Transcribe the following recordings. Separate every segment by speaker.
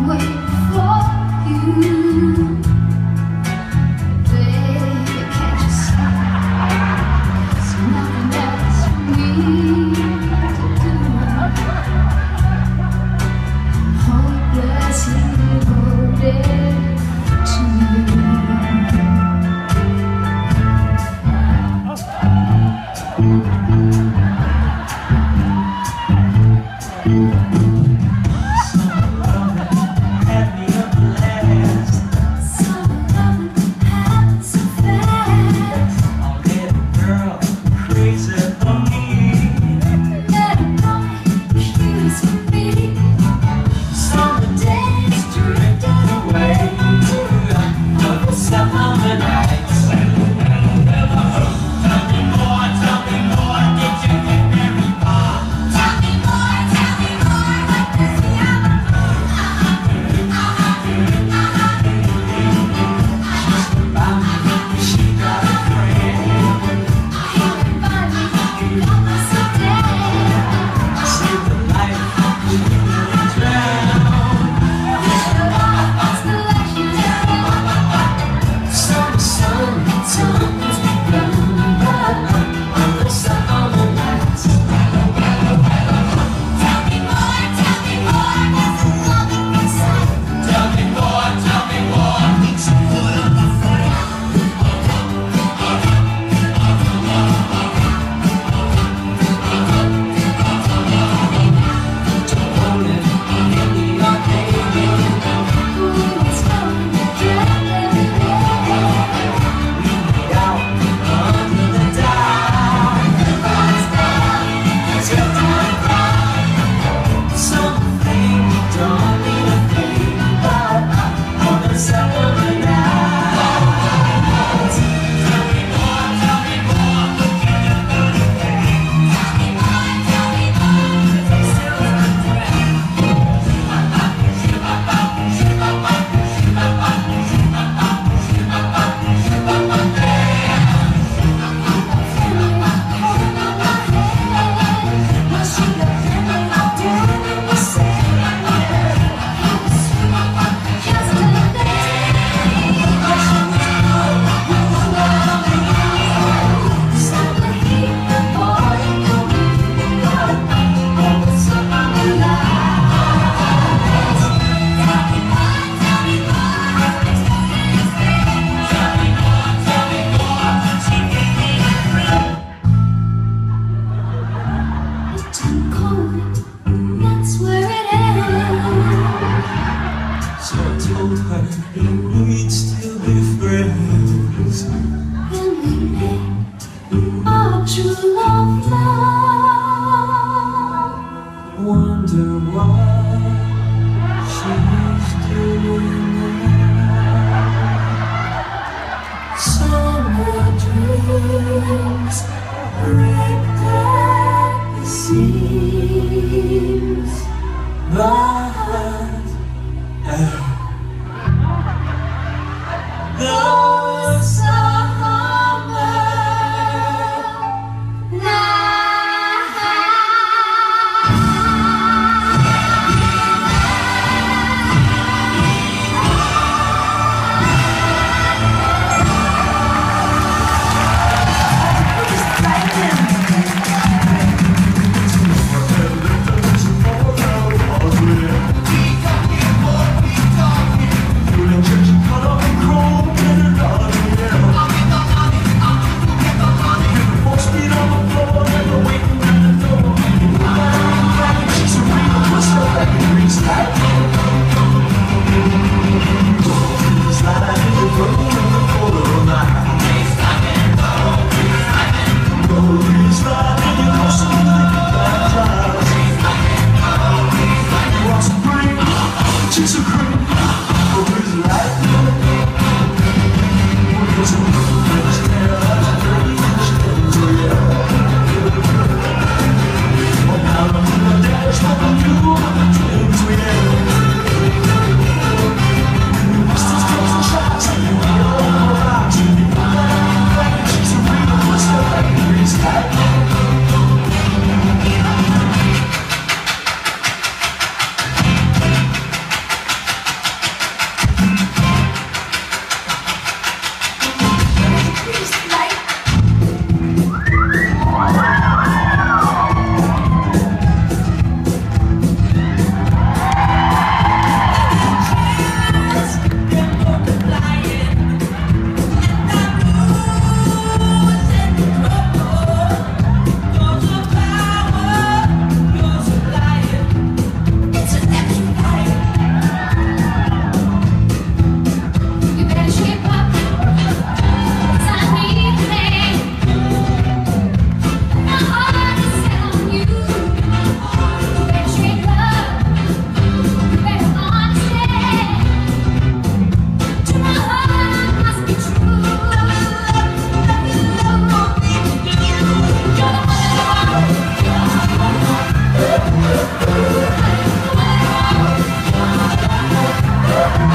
Speaker 1: we'd still be friends.
Speaker 2: Then we made our true love love.
Speaker 1: Wonder what she's doing now.
Speaker 2: Summer dreams ripped at the seams.
Speaker 1: But the
Speaker 2: summer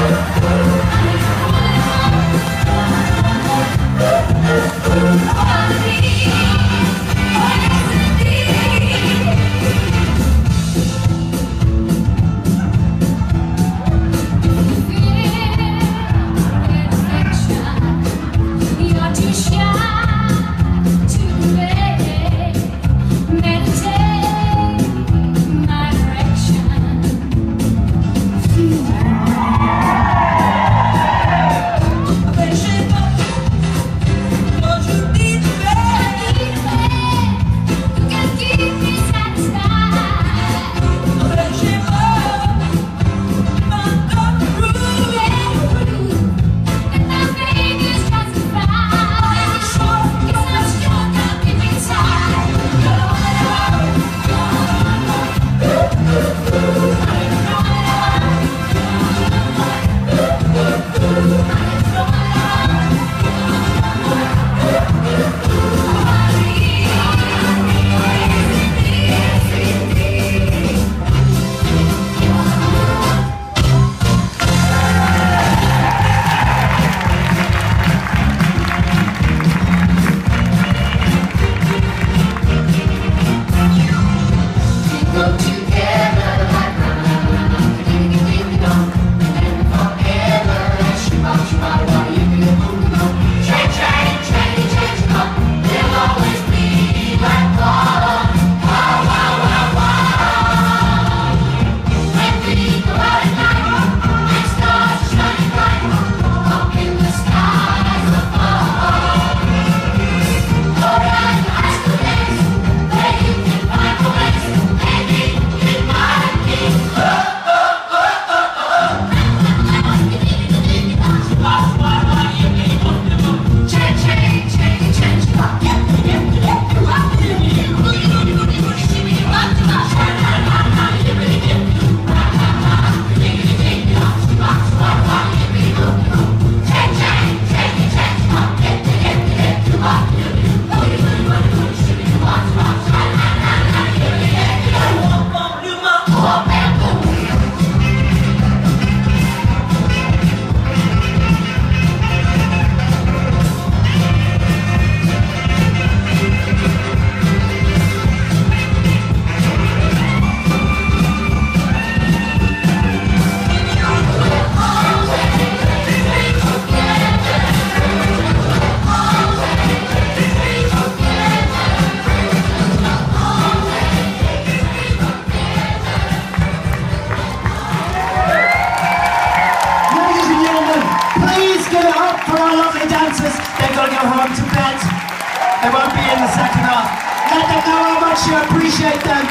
Speaker 3: They won't be in the second half. Let them know how much you appreciate them.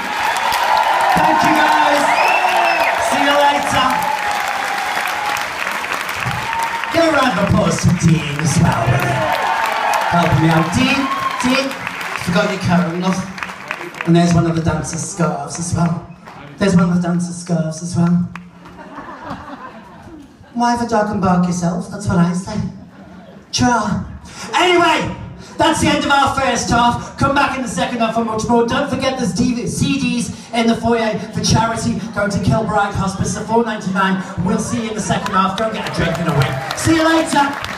Speaker 3: Thank you guys. See you later. Give a round of applause to Dean as well, will you? Helping me out. Dean, forgot your coat, love. And there's one of the dancers' scarves as well. There's one of the dancers' scarves as well. Why have a dog and bark yourself? That's what I say. Try. Anyway, that's the end of our first half. Come back in the second half for much more. Don't forget there's CDs in the foyer for charity. Go to Kilbride Hospice, $4.99. We'll see you in the second half. Go get a drink and a win. See you later.